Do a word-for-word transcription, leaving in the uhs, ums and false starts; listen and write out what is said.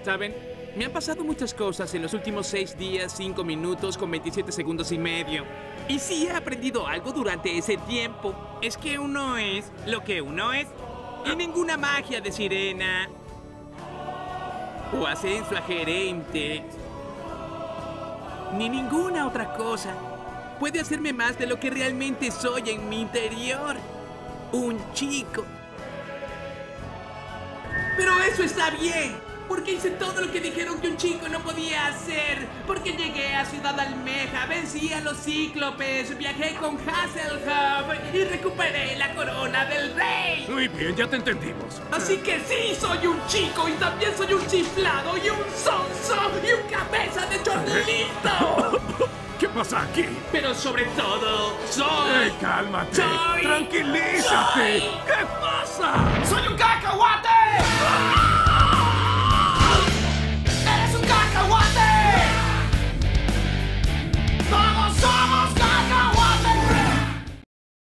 ¿Saben? Me han pasado muchas cosas en los últimos seis días, cinco minutos con veintisiete segundos y medio. Y si he aprendido algo durante ese tiempo, es que uno es lo que uno es. Y ninguna magia de sirena o ascenso a gerente, ni ninguna otra cosa puede hacerme más de lo que realmente soy en mi interior. Un chico. Pero eso está bien, porque hice todo lo que dijeron que un chico no podía hacer. Porque llegué a Ciudad Almeja, vencí a los cíclopes, viajé con Hasselhoff y recuperé la corona del rey. Muy bien, ya te entendimos. Así que sí, soy un chico y también soy un chiflado y un sonso y un cabeza de chorlito. ¿Qué pasa aquí? Pero sobre todo, soy... ¡Eh, cálmate! Soy... ¡Tranquilízate! Soy... ¿Qué pasa? ¡Soy un gato!